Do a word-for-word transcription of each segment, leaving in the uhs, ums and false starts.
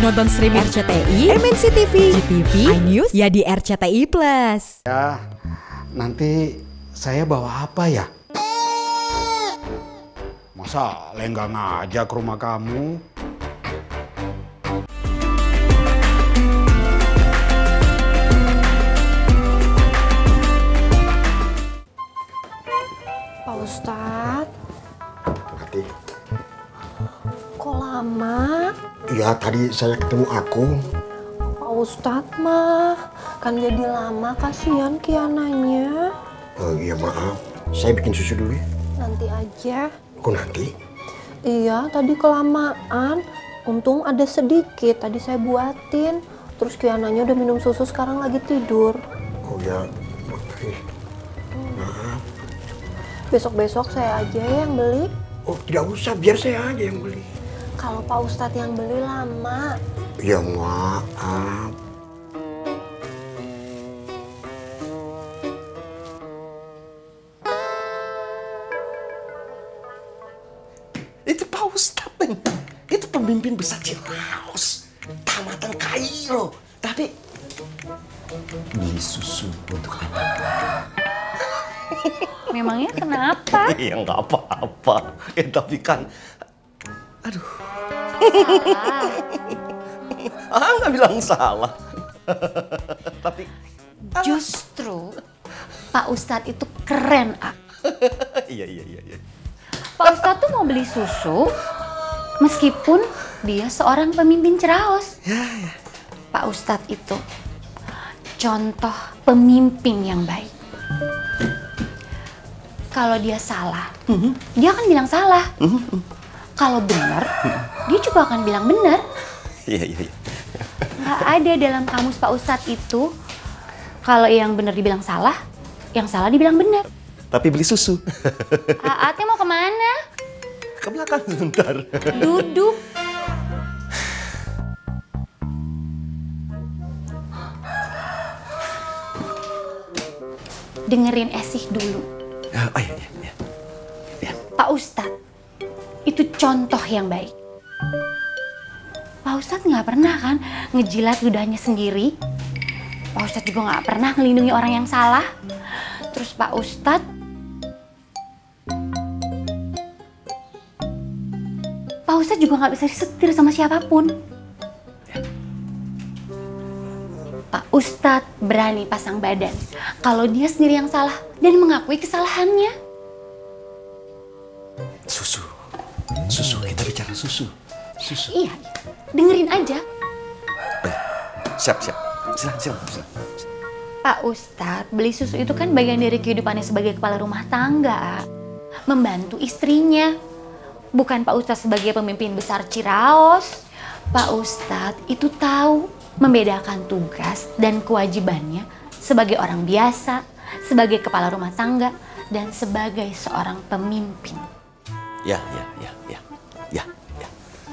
Nonton streaming R C T I, M N C T V, G T V, iNews, ya di R C T I Plus. Ya, nanti saya bawa apa ya? Masa lenggang aja ke rumah kamu? Pak Ustadz. Hati. Kok lama? Ya tadi saya ketemu aku. Pak Ustadz mah, kan jadi lama, kasihan Kiananya. Oh iya maaf, saya bikin susu dulu ya. Nanti aja. Kok nanti? Iya, tadi kelamaan. Untung ada sedikit, tadi saya buatin. Terus Kiananya udah minum susu, sekarang lagi tidur. Oh ya, makasih. Maaf. Besok-besok saya aja yang beli. Oh tidak usah, biar saya aja yang beli. Kalau Pak Ustadz yang beli lama. Ya maaf. Itu Pak Ustadz nih. Itu pemimpin besar Ciraos. Tamatan Kairo. Tapi beli susu untuk anak. Memangnya kenapa? Iya nggak apa-apa. Ya tapi kan, aduh. Salah. Ah nggak bilang salah. Tapi Justru Pak Ustadz itu keren, A. iya iya iya. iya. Pak Ustadz tuh mau beli susu meskipun dia seorang pemimpin Ciraos. Ya, ya. Pak Ustadz itu contoh pemimpin yang baik. Kalau dia salah, mm-hmm. dia akan bilang salah. Mm-hmm. Kalau benar, mm-hmm. dia juga akan bilang benar. Iya, iya, iya. Nggak ada dalam kamus Pak Ustadz itu, kalau yang benar dibilang salah, yang salah dibilang benar. Tapi beli susu. Aatnya mau kemana? Ke belakang sebentar. Duduk. Dengerin Esih dulu. Oh iya, iya, iya. Ya. Pak Ustadz itu contoh yang baik. Pak Ustadz nggak pernah kan ngejilat ludahnya sendiri. Pak Ustadz juga nggak pernah ngelindungi orang yang salah. Terus Pak Ustadz Pak Ustadz juga nggak bisa disetir sama siapapun. Ya. Pak Ustadz berani pasang badan kalau dia sendiri yang salah dan mengakui kesalahannya. Susu. Susu, kita bicara susu. Susu. Iya, dengerin aja. Eh, siap, siap. Silakan, silakan, silakan. Pak Ustadz, beli susu itu kan bagian dari kehidupannya sebagai kepala rumah tangga. Membantu istrinya. Bukan Pak Ustadz sebagai pemimpin besar Ciraos. Pak Ustadz itu tahu membedakan tugas dan kewajibannya sebagai orang biasa, sebagai kepala rumah tangga, dan sebagai seorang pemimpin. Ya, ya, ya, ya, ya, ya.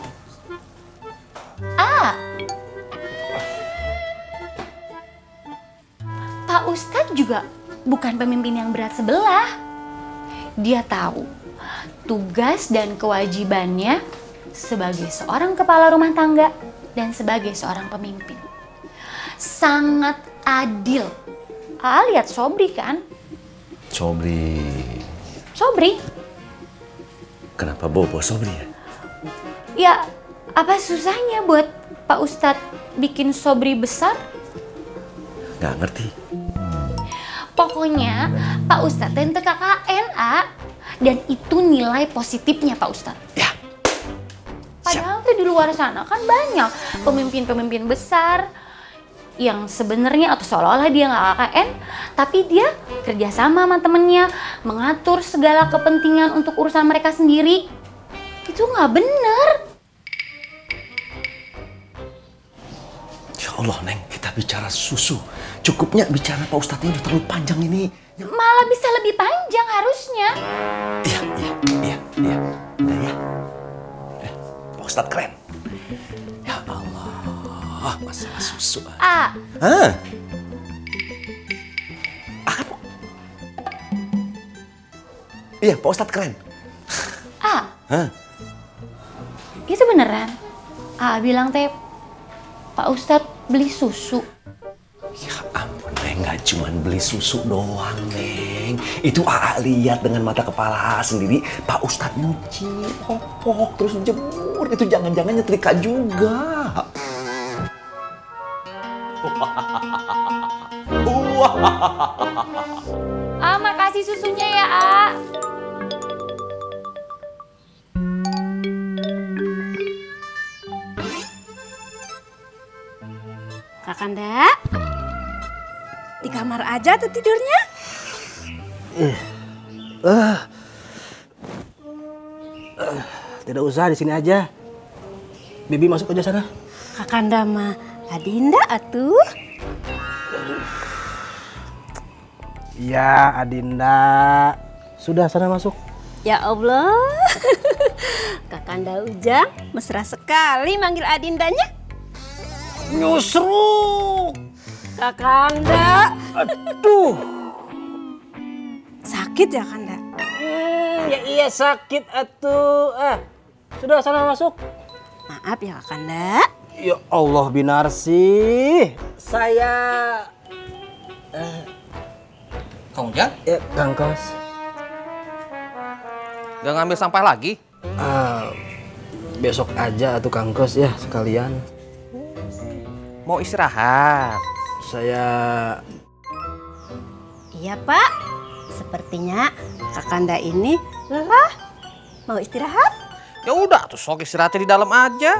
Ah, Pak Ustadz juga bukan pemimpin yang berat sebelah. Dia tahu tugas dan kewajibannya sebagai seorang kepala rumah tangga dan sebagai seorang pemimpin. Sangat adil. Ah, lihat Sobri kan? Sobri. Sobri? Kenapa bobo Sobri ya? Ya, apa susahnya buat Pak Ustadz bikin Sobri besar? Nggak ngerti. Pokoknya Pak Ustadz ente K K N, A. Dan itu nilai positifnya Pak Ustadz. Ya. Padahal tuh di luar sana kan banyak pemimpin-pemimpin besar yang sebenarnya atau seolah-olah dia nggak K K N, tapi dia kerjasama sama temennya, mengatur segala kepentingan untuk urusan mereka sendiri. Itu nggak bener. Ya Allah, Neng, kita bicara susu. Cukupnya bicara Pak Ustadz ini udah terlalu panjang ini. Malah bisa lebih panjang harusnya. Iya, iya, iya, iya. Udah ya. Eh, Pak Ustadz keren. Ya Allah, masalah susu. A. Hah? Ah, Bu. Iya, Pak Ustadz keren. A. Hah? Itu beneran. A bilang teh Pak Ustadz beli susu. Ya ampun, Neng, nggak cuma beli susu doang, Neng. Itu A A lihat dengan mata kepala sendiri, Pak Ustadz nyuci, popok, terus jemur. Itu jangan-jangan nyetrika juga. Wah. Ah, makasih susunya ya, A. Kakanda, di kamar aja tuh tidurnya? Eh, uh, uh, tidak usah, di sini aja. Bibi masuk aja sana. Kakanda mah Adinda atuh. Iya, Adinda. Sudah, sana masuk. Ya Allah, Kakanda Ujang mesra sekali manggil Adindanya. Nyusruk. Kakanda. Aduh. Sakit ya, Kanda? Hmm, ya iya sakit atuh. Eh, sudah sana masuk. Maaf ya, Kakanda. Ya Allah, Binarsi. Saya eh Kang Ujang? ya Kang Kos. Gak ngambil sampah lagi? Ah, besok aja atuh Kang Kos ya sekalian. Mau istirahat? Saya Iya, Pak. Sepertinya Kakanda ini lelah. Mau istirahat? Ya udah, tuh sok istirahatnya di dalam aja.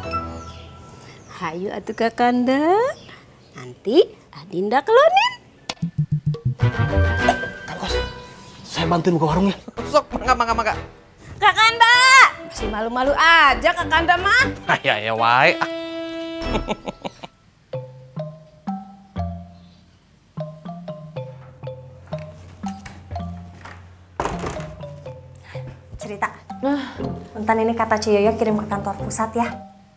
Hayu atuh Kakanda. Nanti Adinda kelonin. eh, Kang Kos, saya bantuin buka warungnya. Sok, mangga, mangga, mangga. Kakanda, masih malu-malu aja Kakanda mah. Ah, ya, ya, wae. Cerita. Bentar ini kata Ciyoyo kirim ke kantor pusat ya.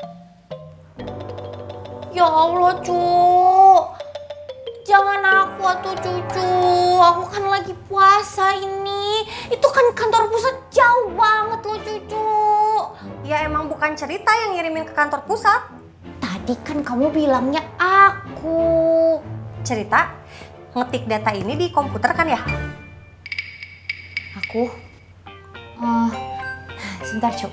Ya Allah, Cu. Jangan aku atuh, Cucu. Aku kan lagi puasa ini. Itu kan kantor pusat jauh banget loh, Cucu. Ya emang bukan Cerita yang ngirimin ke kantor pusat. Tadi kan kamu bilangnya aku. Cerita, ngetik data ini di komputer kan ya? Aku? Oh, sebentar, Cu.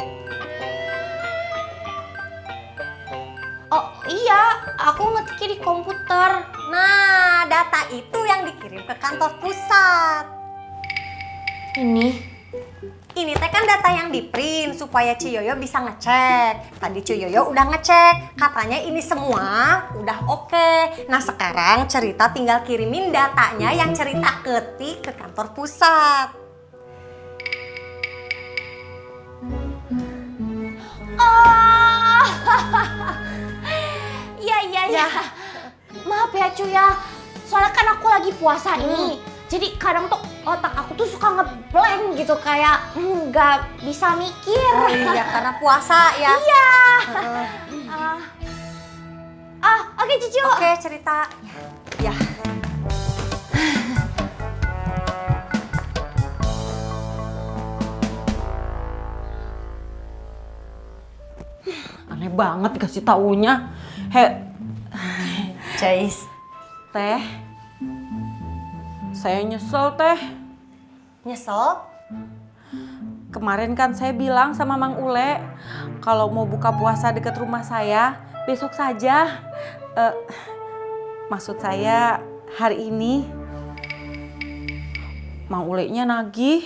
Oh iya, aku ngetiknya di komputer. Nah, data itu yang dikirim ke kantor pusat. Ini? Ini teh kan data yang di print supaya Ciyoyo bisa ngecek. Tadi Ciyoyo udah ngecek, katanya ini semua udah oke. Nah sekarang Cerita tinggal kirimin datanya yang Cerita ketik ke kantor pusat. Oh, iya iya iya. Maaf ya Cu ya, soalnya kan aku lagi puasa nih. Jadi kadang tuh otak aku tuh suka ngeblank gitu, kayak nggak mm, bisa mikir. Oh iya, karena puasa ya. Iya. Uh, Ah, ah oke okay, Cucu. Oke okay, Cerita. Ya. Aneh banget dikasih taunya. He, Jais. Teh, saya nyesel teh. Nyesel? Kemarin kan saya bilang sama Mang Ule, kalau mau buka puasa dekat rumah saya, besok saja. Uh, maksud saya hari ini. Mang Ule-nya nagih.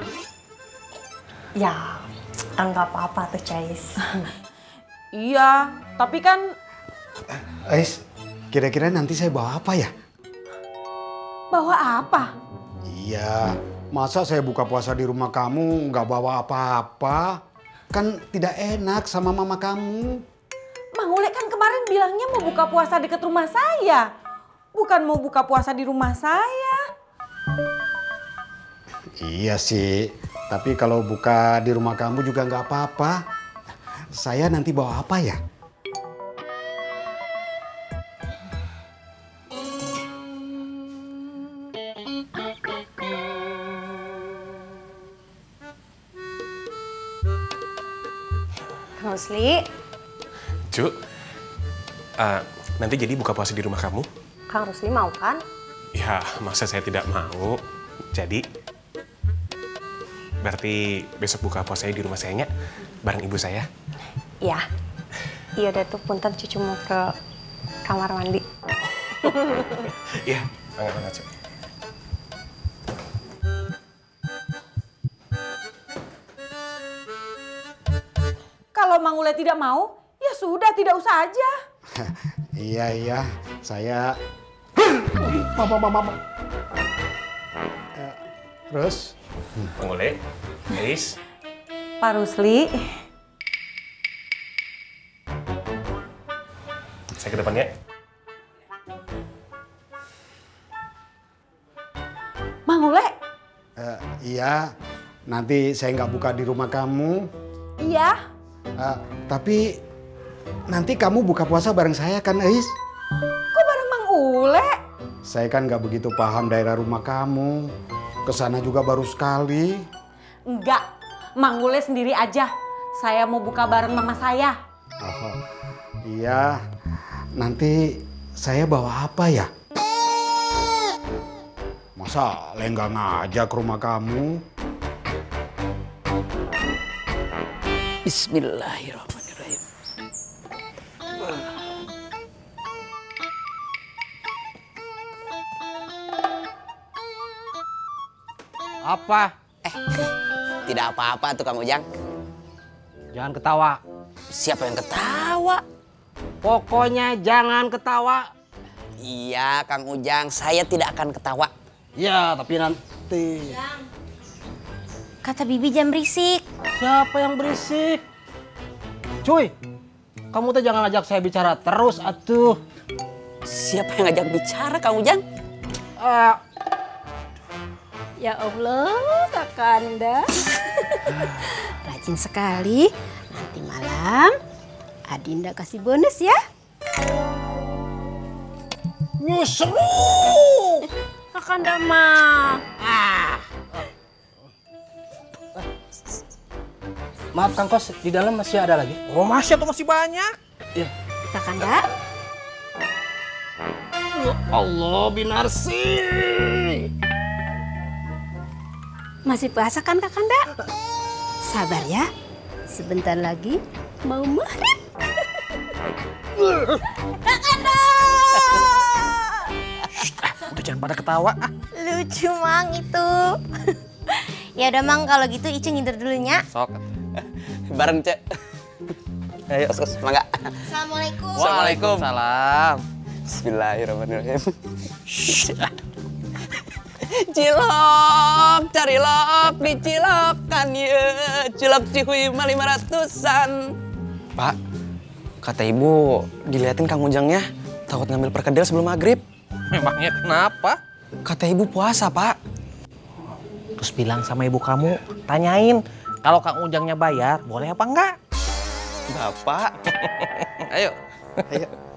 Ya, kan nggak apa-apa tuh Jais. Iya, tapi kan... Ais, kira-kira nanti saya bawa apa ya? Bawa apa? Iya, masa saya buka puasa di rumah kamu nggak bawa apa-apa? Kan tidak enak sama mama kamu. Mang Ule kan kemarin bilangnya mau buka puasa dekat rumah saya. Bukan mau buka puasa di rumah saya. Iya sih, tapi kalau buka di rumah kamu juga nggak apa-apa. Saya nanti bawa apa ya? Musli. Cu, Uh, nanti jadi buka puasa di rumah kamu? Kang Rusli mau kan? Ya, masa saya tidak mau. Jadi, berarti besok buka puasanya di rumah sayanya bareng ibu saya? Iya. Iya udah tuh, punten cucu mau ke kamar mandi. Iya, banget-banget. Kalau Mang Ule tidak mau, ya sudah tidak usah aja. Iya, iya. Saya... Mama, mama, mama. Uh, terus? Mang Ule, Ais. Pak Rusli. Saya ke depannya. Mang Ule. Uh, iya, nanti saya nggak buka di rumah kamu. Iya. Uh, tapi nanti kamu buka puasa bareng saya kan, Ais? Kok bareng Mang Ule? Saya kan nggak begitu paham daerah rumah kamu. Kesana juga baru sekali. Enggak, Mang Ule sendiri aja. Saya mau buka bareng mama saya. Oh, iya. Nanti saya bawa apa ya? Masa lenggang aja ke rumah kamu? Bismillahirrahmanirrahim. Apa? Eh, tidak apa-apa tuh Kang Ujang. Jangan ketawa. Siapa yang ketawa? Pokoknya jangan ketawa. Iya, Kang Ujang, saya tidak akan ketawa. Ya, tapi nanti. Kata Bibi jangan berisik. Siapa yang berisik? Cuy, kamu tuh jangan ajak saya bicara terus atuh. Siapa yang ngajak bicara, Kang Ujang? Uh, Ya Allah, Kakanda. Rajin sekali. Nanti malam Adinda kasih bonus ya. Nyusruk. Kakanda mah. Ah. Maaf Kang Kos, di dalam masih ada lagi? Oh masih atau masih banyak? Iya. Kakanda. Ya Allah, Binarsi. Masih puasa kan Kakanda? Sabar ya. Sebentar lagi mau maghrib. Kakanda! Udah jangan pada ketawa. Ah. Lucu Mang itu. Ya udah Mang, kalau gitu Icing ngider dulunya. Sok. Bareng, Cek. Ayo, Sos, mangga. Assalamualaikum. Waalaikumsalam. Bismillahirrahmanirrahim. Cilok, cari lok, dicilokan ya. Cilok cihuy mah lima ratusan. Pak, kata ibu diliatin Kang Ujangnya. Takut ngambil perkedel sebelum maghrib. Memangnya kenapa? Kata ibu puasa, Pak. Terus bilang sama ibu kamu, tanyain. Kalau Kang Ujangnya bayar, boleh apa enggak? Bapak. Ayo. Ayo.